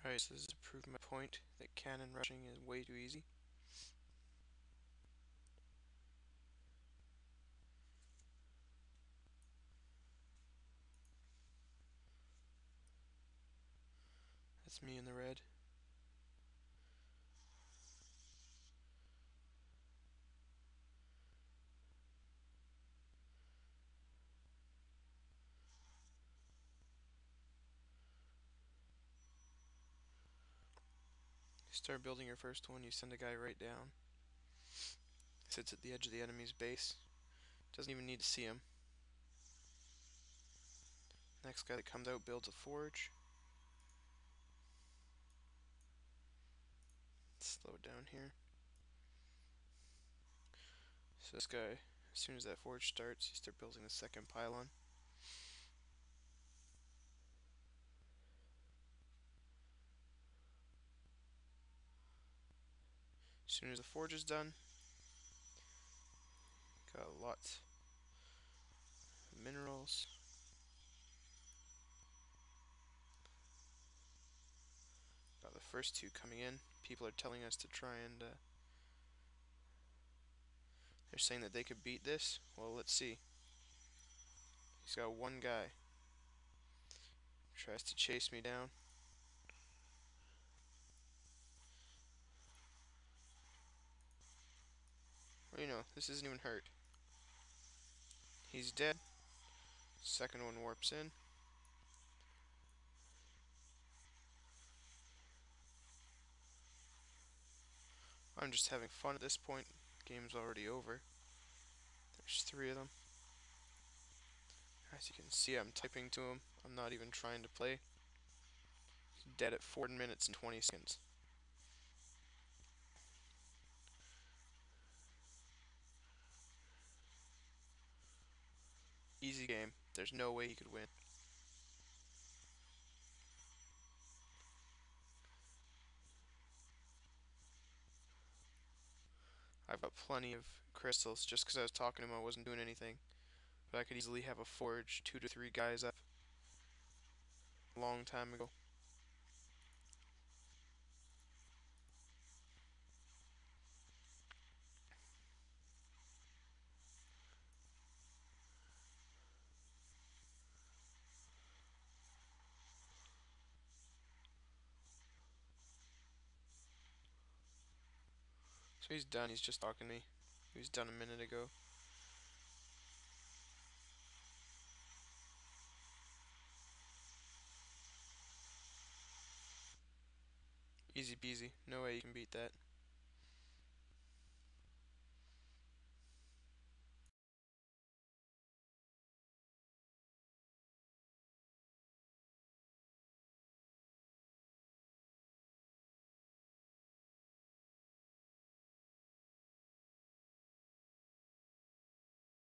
Alright, so this is to prove my point that cannon rushing is way too easy. That's me in the red. You start building your first one, you send a guy right down. Sits at the edge of the enemy's base. Doesn't even need to see him. Next guy that comes out builds a forge. Slow it down here. So this guy, as soon as that forge starts, you start building the second pylon. As soon as the forge is done, got lots of minerals. Got the first two coming in. People are telling us to try and they're saying that they could beat this. Well, let's see. He's got one guy. Tries to chase me down. Well, you know, this isn't even hurt. He's dead. Second one warps in. I'm just having fun at this point. Game's already over. There's three of them. As you can see, I'm typing to him. I'm not even trying to play. He's dead at 4 minutes and 20 seconds. Easy game. There's no way he could win. I've got plenty of crystals. Just because I was talking to him, I wasn't doing anything. But I could easily have a forge 2 to 3 guys up a long time ago. So he's done. He's just talking to me. He was done a minute ago. Easy peasy. No way you can beat that.